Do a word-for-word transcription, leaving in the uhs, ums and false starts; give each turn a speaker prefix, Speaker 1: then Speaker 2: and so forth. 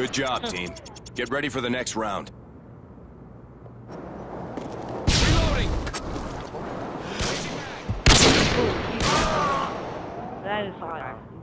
Speaker 1: Good job, team. Get ready for the next round.
Speaker 2: Reloading!
Speaker 3: That is hot.